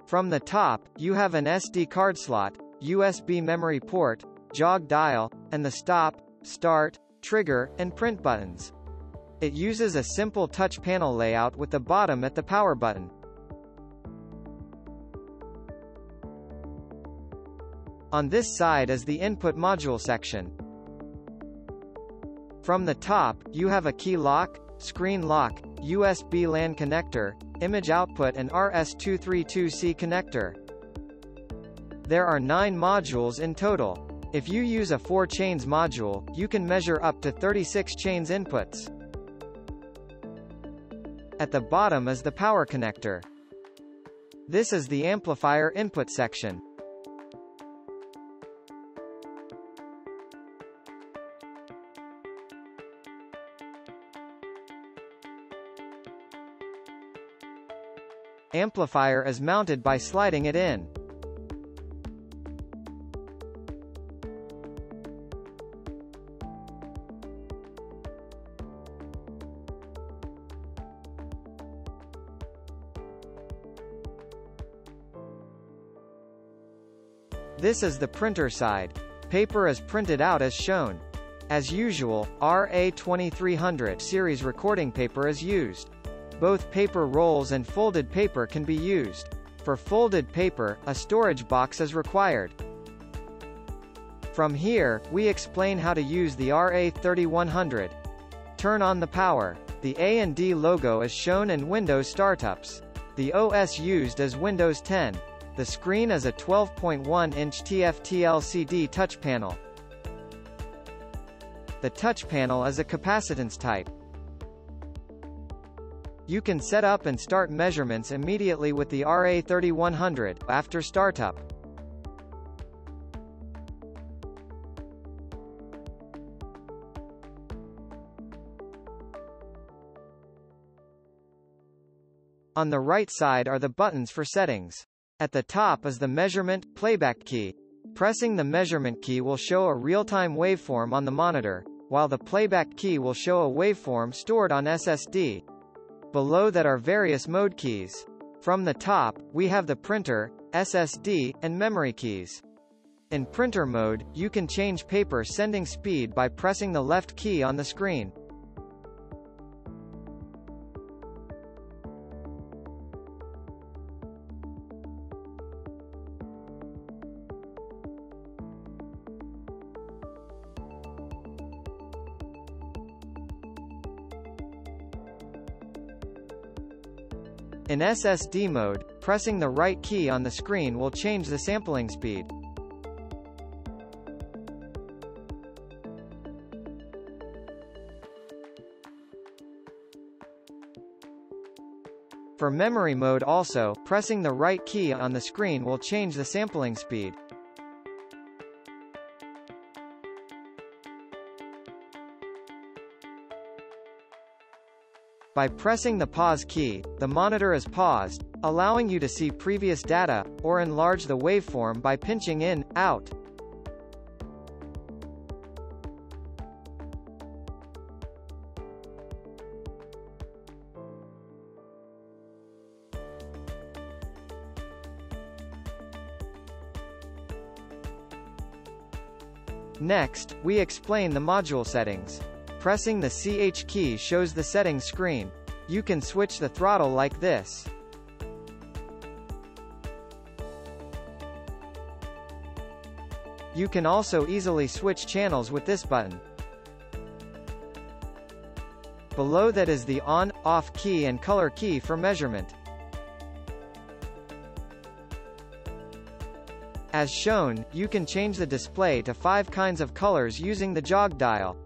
From the top, you have an SD card slot, USB memory port, jog dial, and the stop, start, trigger, and print buttons. It uses a simple touch panel layout with the bottom at the power button. On this side is the input module section. From the top, you have a key lock, screen lock, USB LAN connector, image output and RS-232C connector. There are 9 modules in total. If you use a 4 chains module, you can measure up to 36 chains inputs. At the bottom is the power connector. This is the amplifier input section. Amplifier is mounted by sliding it in. This is the printer side. Paper is printed out as shown. As usual, RA2300 series recording paper is used. Both paper rolls and folded paper can be used. For folded paper, a storage box is required. From here, we explain how to use the RA3100. Turn on the power. The A&D logo is shown in Windows startups. The OS used is Windows 10. The screen is a 12.1-inch TFT LCD touch panel. The touch panel is a capacitance type. You can set up and start measurements immediately with the RA3100 after startup. On the right side are the buttons for settings. At the top is the measurement playback key. Pressing the measurement key will show a real-time waveform on the monitor, while the playback key will show a waveform stored on SSD. Below that are various mode keys. From the top, we have the printer, SSD, and memory keys. In printer mode, you can change paper sending speed by pressing the left key on the screen. In SSD mode, pressing the right key on the screen will change the sampling speed. For memory mode also, pressing the right key on the screen will change the sampling speed. By pressing the pause key, the monitor is paused, allowing you to see previous data, or enlarge the waveform by pinching in, out. Next, we explain the module settings. Pressing the CH key shows the settings screen. You can switch the throttle like this. You can also easily switch channels with this button. Below that is the on, off key and color key for measurement. As shown, you can change the display to 5 kinds of colors using the jog dial.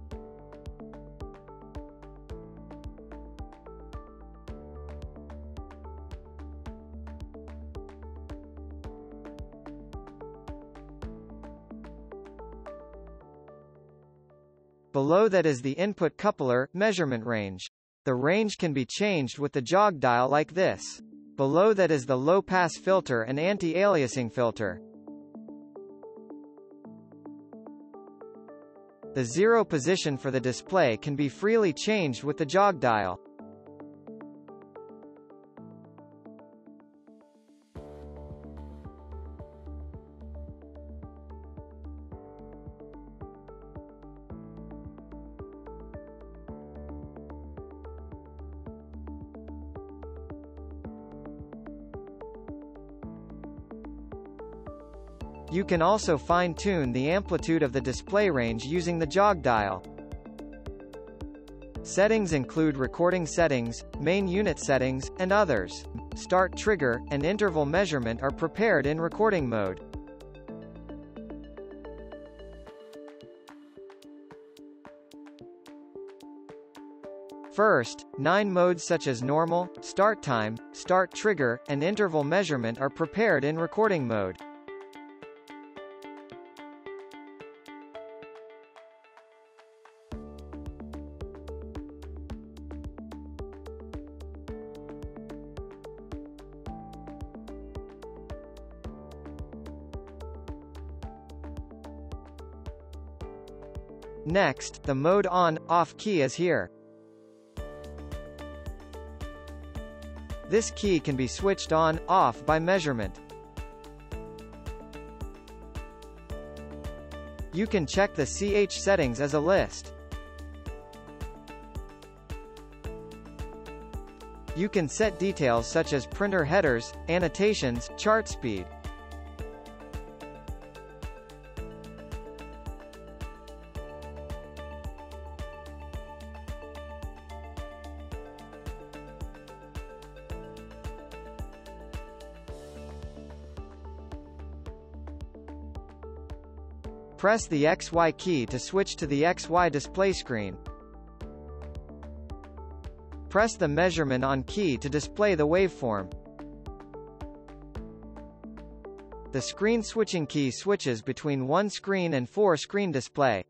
Below that is the input coupler, measurement range. The range can be changed with the jog dial like this. Below that is the low-pass filter and anti-aliasing filter. The zero position for the display can be freely changed with the jog dial. You can also fine-tune the amplitude of the display range using the jog dial. Settings include recording settings, main unit settings, and others. Start trigger, and interval measurement are prepared in recording mode. First, 9 modes such as normal, start time, start trigger, and interval measurement are prepared in recording mode. Next, the mode on/off key is here. This key can be switched on/off by measurement. You can check the CH settings as a list. You can set details such as printer headers, annotations, chart speed. Press the XY key to switch to the XY display screen. Press the measurement on key to display the waveform. The screen switching key switches between one screen and 4-screen display.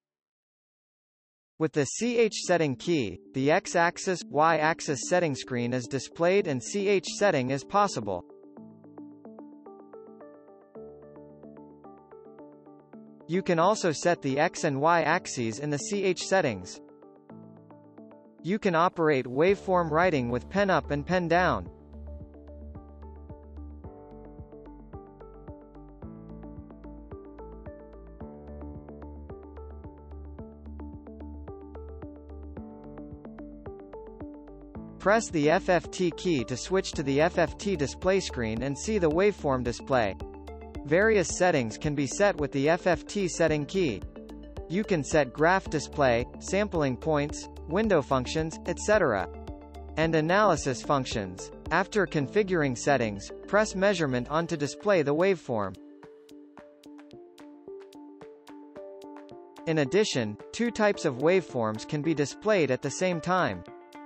With the CH setting key, the X-axis, Y-axis setting screen is displayed and CH setting is possible. You can also set the X and Y axes in the CH settings. You can operate waveform writing with pen up and pen down. Press the FFT key to switch to the FFT display screen and see the waveform display. Various settings can be set with the FFT setting key. You can set graph display, sampling points, window functions, etc. and analysis functions. After configuring settings, press measurement on to display the waveform. In addition, 2 types of waveforms can be displayed at the same time.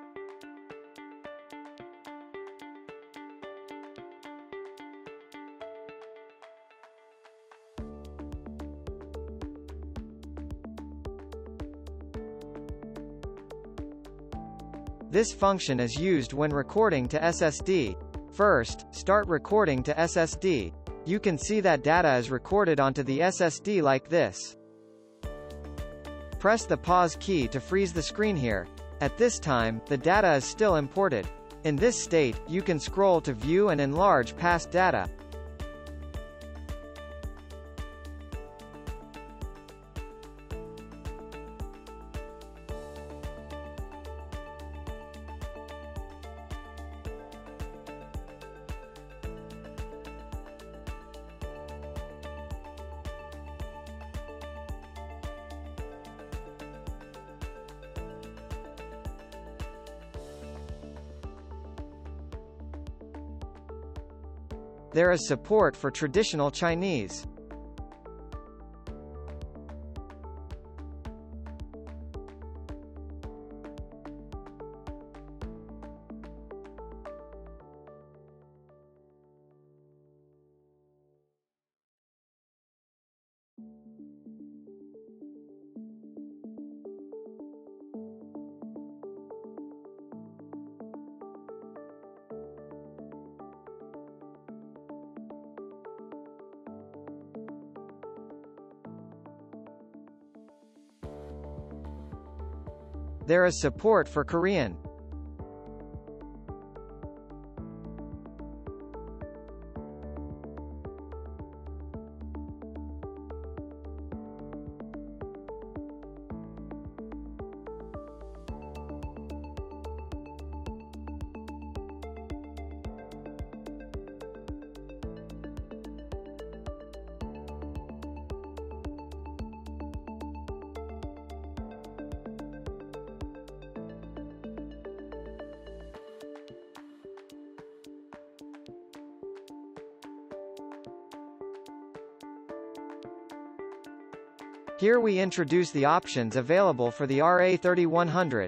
This function is used when recording to SSD. First, start recording to SSD. You can see that data is recorded onto the SSD like this. Press the pause key to freeze the screen here. At this time, the data is still imported. In this state, you can scroll to view and enlarge past data. There is support for traditional Chinese. There is support for Korean. Here we introduce the options available for the RA3100.